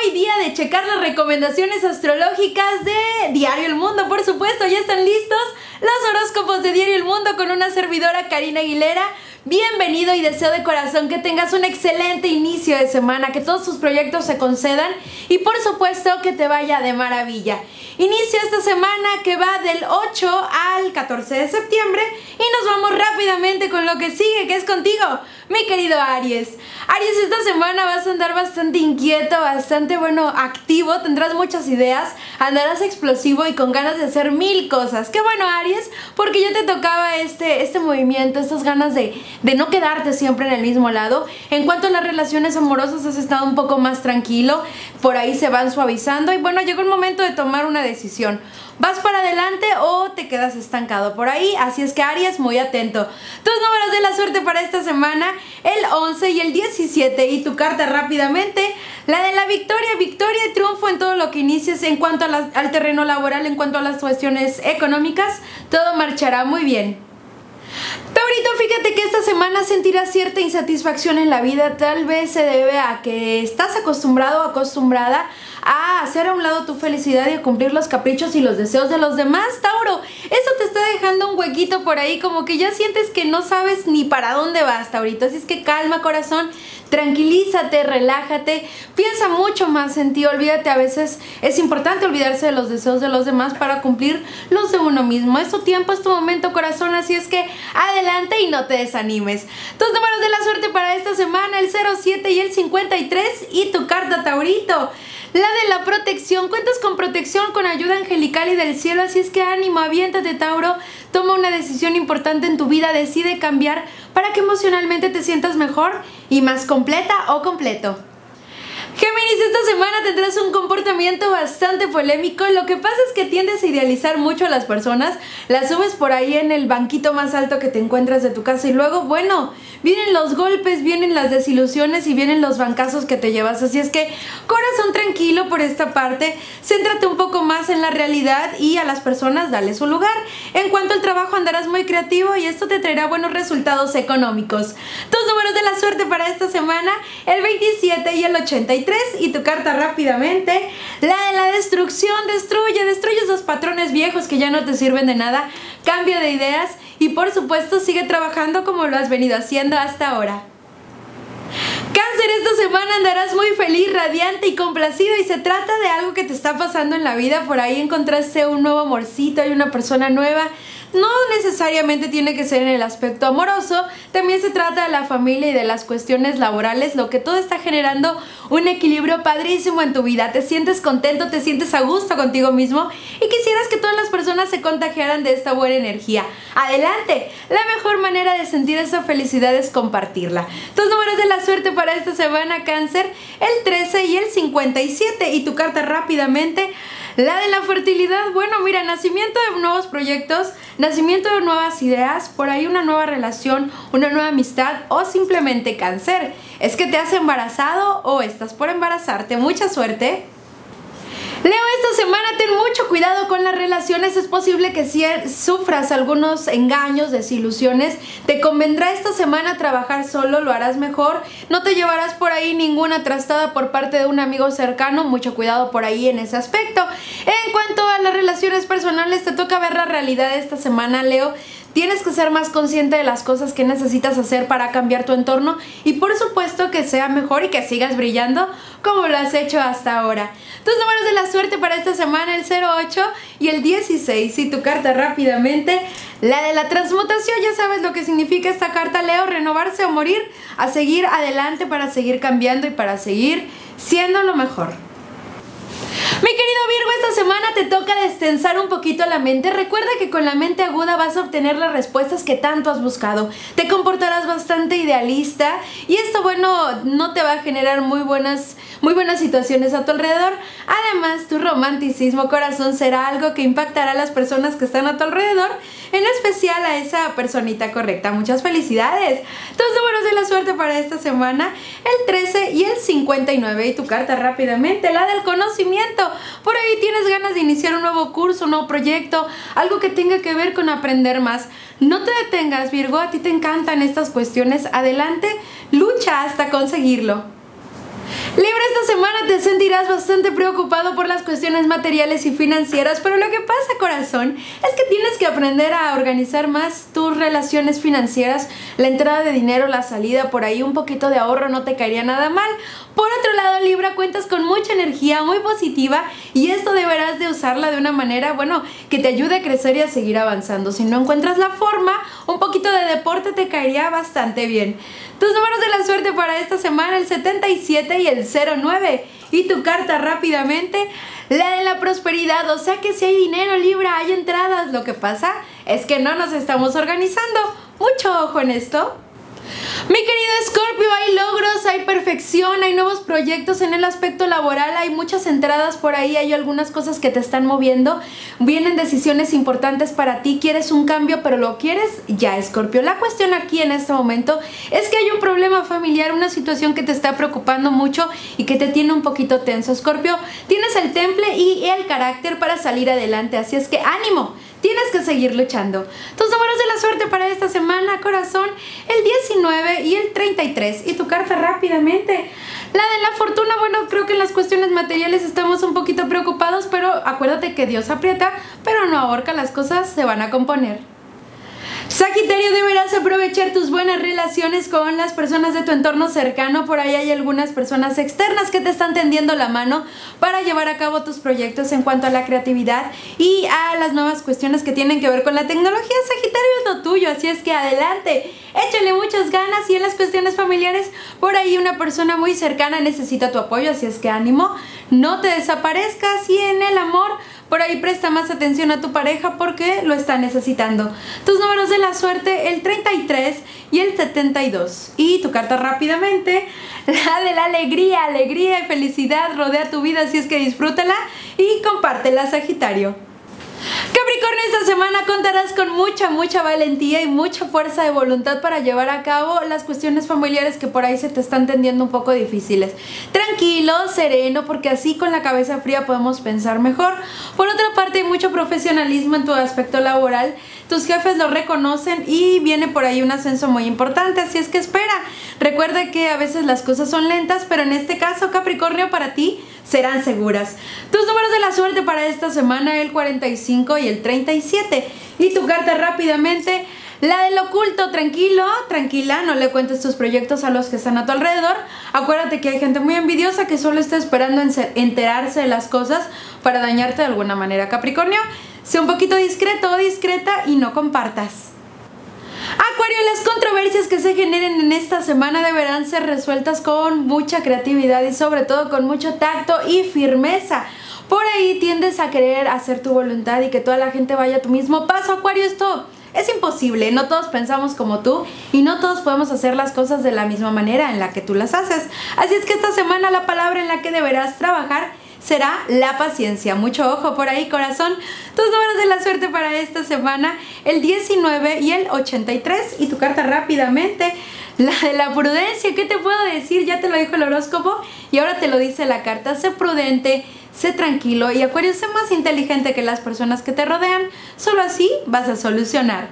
hoy día de checar las recomendaciones astrológicas de Diario El Mundo, por supuesto. Ya están listos los horóscopos de Diario El Mundo con una servidora, Karina Aguilera. Bienvenido y deseo de corazón que tengas un excelente inicio de semana, que todos tus proyectos se concedan y por supuesto que te vaya de maravilla. Inicia esta semana que va del 8 al 14 de septiembre y nos vamos rápidamente con lo que sigue, que es contigo, mi querido Aries. Aries, esta semana vas a andar bastante inquieto, bastante activo, tendrás muchas ideas, andarás explosivo y con ganas de hacer mil cosas. Qué bueno, Aries, porque ya te tocaba este movimiento, estas ganas de no quedarte siempre en el mismo lado. En cuanto a las relaciones amorosas, has estado un poco más tranquilo, por ahí se van suavizando y bueno, llegó el momento de tomar una decisión. ¿Vas para adelante o te quedas estancado por ahí? Así es que, Aries, muy atento. Tus números de la suerte para esta semana, el 11 y el 17. Y tu carta rápidamente, la de la victoria. Victoria y triunfo en todo lo que inicies en cuanto al terreno laboral, en cuanto a las cuestiones económicas. Todo marchará muy bien. Taurito, fíjate que esta semana sentirás cierta insatisfacción en la vida. Tal vez se debe a que estás acostumbrado o acostumbrada a hacer a un lado tu felicidad y a cumplir los caprichos y los deseos de los demás, Tauro. Eso te está dejando un huequito por ahí, como que ya sientes que no sabes ni para dónde vas, Taurito. Así es que calma, corazón, tranquilízate, relájate, piensa mucho más en ti. Olvídate, a veces es importante olvidarse de los deseos de los demás para cumplir los de uno mismo. Es tu tiempo, es tu momento, corazón, así es que adelante y no te desanimes. Tus números de la suerte para esta semana, el 07 y el 53. Y tu carta, Taurito, la de la protección. Cuentas con protección, con ayuda angelical y del cielo, así es que ánimo, aviéntate, Tauro. Toma una decisión importante en tu vida, decide cambiar para que emocionalmente te sientas mejor y más completa o completo. Géminis, esta semana tendrás un comportamiento bastante polémico. Lo que pasa es que tiendes a idealizar mucho a las personas, las subes por ahí en el banquito más alto que te encuentras de tu casa y luego, bueno, vienen los golpes, vienen las desilusiones y vienen los bancazos que te llevas. Así es que, corazón, tranquilo por esta parte, céntrate un poco más en la realidad y a las personas dale su lugar. En cuanto al trabajo, andarás muy creativo y esto te traerá buenos resultados económicos. Tus números de la suerte para esta semana, el 27 y el 83. Y tu carta rápidamente, la de la destrucción. Destruye esos patrones viejos que ya no te sirven de nada, cambia de ideas y por supuesto sigue trabajando como lo has venido haciendo hasta ahora. Cáncer, esta semana andarás muy feliz, radiante y complacido y se trata de algo que te está pasando en la vida. Por ahí encontraste un nuevo amorcito, hay una persona nueva. No necesariamente tiene que ser en el aspecto amoroso, también se trata de la familia y de las cuestiones laborales, lo que todo está generando un equilibrio padrísimo en tu vida. Te sientes contento, te sientes a gusto contigo mismo y quisieras que todas las personas se contagiaran de esta buena energía. Adelante, la mejor manera de sentir esa felicidad es compartirla. Tus números de la suerte para esta semana, Cáncer, el 13 y el 57. Y tu carta rápidamente, la de la fertilidad. Bueno, mira, nacimiento de nuevos proyectos, nacimiento de nuevas ideas, por ahí una nueva relación, una nueva amistad o simplemente Cáncer. ¿Es que te has embarazado o estás por embarazarte? Mucha suerte. Leo, esta semana ten mucho cuidado con las relaciones. Es posible que si sufras algunos engaños, desilusiones. Te convendrá esta semana trabajar solo, lo harás mejor. No te llevarás por ahí ninguna trastada por parte de un amigo cercano. Mucho cuidado por ahí en ese aspecto. En cuanto a las relaciones personales, te toca ver la realidad esta semana, Leo. Tienes que ser más consciente de las cosas que necesitas hacer para cambiar tu entorno y por supuesto que sea mejor y que sigas brillando como lo has hecho hasta ahora. Tus números de la suerte para esta semana, el 08 y el 16. Y tu carta rápidamente, la de la transmutación. Ya sabes lo que significa esta carta, Leo: renovarse o morir, a seguir adelante para seguir cambiando y para seguir siendo lo mejor. Mi querido Virgo, esta semana te toca destensar un poquito la mente. Recuerda que con la mente aguda vas a obtener las respuestas que tanto has buscado. Te comportarás bastante idealista y esto, bueno, no te va a generar muy buenas situaciones a tu alrededor. Además, tu romanticismo, corazón, será algo que impactará a las personas que están a tu alrededor, en especial a esa personita correcta. Muchas felicidades. Tus números de la suerte para esta semana, el 13 y el 59. Y tu carta rápidamente, la del conocimiento. Por ahí tienes ganas de iniciar un nuevo curso, un nuevo proyecto, algo que tenga que ver con aprender más. No te detengas, Virgo, a ti te encantan estas cuestiones. Adelante, lucha hasta conseguirlo. Libra, esta semana te sentirás bastante preocupado por las cuestiones materiales y financieras, pero lo que pasa, corazón, es que tienes que aprender a organizar más tus relaciones financieras, la entrada de dinero, la salida, por ahí un poquito de ahorro no te caería nada mal. Por otro lado, Libra, cuentas con mucha energía, muy positiva, y esto deberás de usarla de una manera, bueno, que te ayude a crecer y a seguir avanzando. Si no encuentras la forma, un poquito de deporte te caería bastante bien. Tus números de la suerte para esta semana, el 77 y el 09. Y tu carta rápidamente, la de la prosperidad. O sea que si hay dinero, Libra, hay entradas. Lo que pasa es que no nos estamos organizando. Mucho ojo en esto. Mi querido Escorpio, hay logros, hay perfección, hay nuevos proyectos en el aspecto laboral, hay muchas entradas por ahí, hay algunas cosas que te están moviendo, vienen decisiones importantes para ti, quieres un cambio, pero lo quieres ya, Escorpio. La cuestión aquí en este momento es que hay un problema familiar, una situación que te está preocupando mucho y que te tiene un poquito tenso, Escorpio. Tienes el temple y el carácter para salir adelante, así es que ánimo. Tienes que seguir luchando. Tus números de la suerte para esta semana, corazón, el 19 y el 33. Y tu carta rápidamente, la de la fortuna. Bueno, creo que en las cuestiones materiales estamos un poquito preocupados, pero acuérdate que Dios aprieta, pero no ahorca, las cosas se van a componer. Sagitario, deberás aprovechar tus buenas relaciones con las personas de tu entorno cercano. Por ahí hay algunas personas externas que te están tendiendo la mano para llevar a cabo tus proyectos en cuanto a la creatividad y a las nuevas cuestiones que tienen que ver con la tecnología. Sagitario, es lo tuyo, así es que adelante, échale muchas ganas. Y en las cuestiones familiares, por ahí una persona muy cercana necesita tu apoyo, así es que ánimo, no te desaparezcas. Y en el amor, por ahí presta más atención a tu pareja porque lo está necesitando. Tus números de la suerte, el 33 y el 72. Y tu carta rápidamente, la de la alegría, alegría y felicidad rodea tu vida, así es que disfrútala y compártela, Sagitario. Capricornio, esta semana contarás con mucha valentía y mucha fuerza de voluntad para llevar a cabo las cuestiones familiares que por ahí se te están tendiendo un poco difíciles. Tranquilo, sereno, porque así con la cabeza fría podemos pensar mejor. Por otra parte, hay mucho profesionalismo en tu aspecto laboral. Tus jefes lo reconocen y viene por ahí un ascenso muy importante, así es que espera. Recuerda que a veces las cosas son lentas, pero en este caso, Capricornio, para ti serán seguras. Tus números de la suerte para esta semana, el 45 y el 37. Y tu carta rápidamente, la del oculto. Tranquilo, tranquila, no le cuentes tus proyectos a los que están a tu alrededor. Acuérdate que hay gente muy envidiosa que solo está esperando enterarse de las cosas para dañarte de alguna manera, Capricornio. Sé un poquito discreto o discreta y no compartas. Acuario, las controversias que se generen en esta semana deberán ser resueltas con mucha creatividad y sobre todo con mucho tacto y firmeza. Por ahí tiendes a querer hacer tu voluntad y que toda la gente vaya a tu mismo paso, Acuario. Esto es imposible, no todos pensamos como tú y no todos podemos hacer las cosas de la misma manera en la que tú las haces. Así es que esta semana la palabra en la que deberás trabajar será la paciencia. Mucho ojo por ahí, corazón. Tus números de la suerte para esta semana, el 19 y el 83. Y tu carta rápidamente, la de la prudencia. ¿Qué te puedo decir? Ya te lo dijo el horóscopo y ahora te lo dice la carta. Sé prudente, sé tranquilo y, Acuario, sé más inteligente que las personas que te rodean. Solo así vas a solucionar.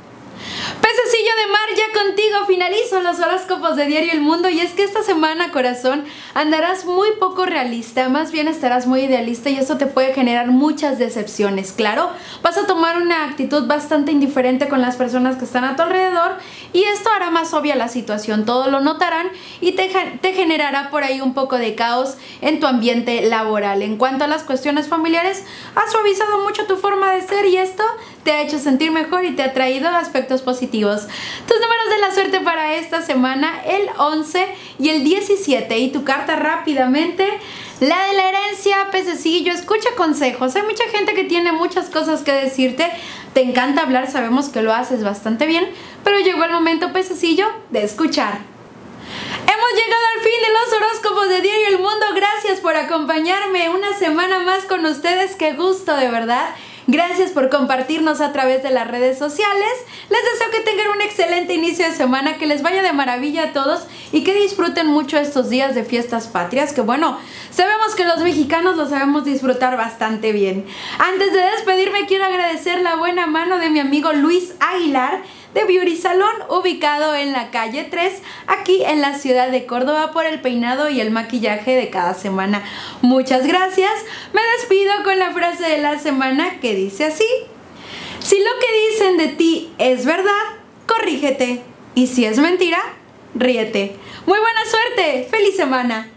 Pececillo de mar, ya contigo finalizo los horóscopos de Diario El Mundo. Y es que esta semana, corazón, andarás muy poco realista, más bien estarás muy idealista y eso te puede generar muchas decepciones. Claro, vas a tomar una actitud bastante indiferente con las personas que están a tu alrededor y esto hará más obvia la situación, todos lo notarán y te generará por ahí un poco de caos en tu ambiente laboral. En cuanto a las cuestiones familiares, has suavizado mucho tu forma de ser y esto te ha hecho sentir mejor y te ha traído aspectos positivos. Tus números de la suerte para esta semana, el 11 y el 17. Y tu carta rápidamente, la de la herencia, pececillo. Escucha consejos. Hay mucha gente que tiene muchas cosas que decirte. Te encanta hablar, sabemos que lo haces bastante bien, pero llegó el momento, pececillo, de escuchar. Hemos llegado al fin de los horóscopos de Diario El Mundo. Gracias por acompañarme una semana más con ustedes. Qué gusto, de verdad. Gracias por compartirnos a través de las redes sociales. Les deseo que tengan un excelente inicio de semana, que les vaya de maravilla a todos y que disfruten mucho estos días de fiestas patrias, que bueno, sabemos que los mexicanos lo sabemos disfrutar bastante bien. Antes de despedirme, quiero agradecer la buena mano de mi amigo Luis Aguilar de Beauty Salon, ubicado en la calle 3, aquí en la ciudad de Córdoba, por el peinado y el maquillaje de cada semana. Muchas gracias. Me despido con la frase de la semana que dice así: si lo que dicen de ti es verdad, corrígete. Y si es mentira, ríete. Muy buena suerte. ¡Feliz semana!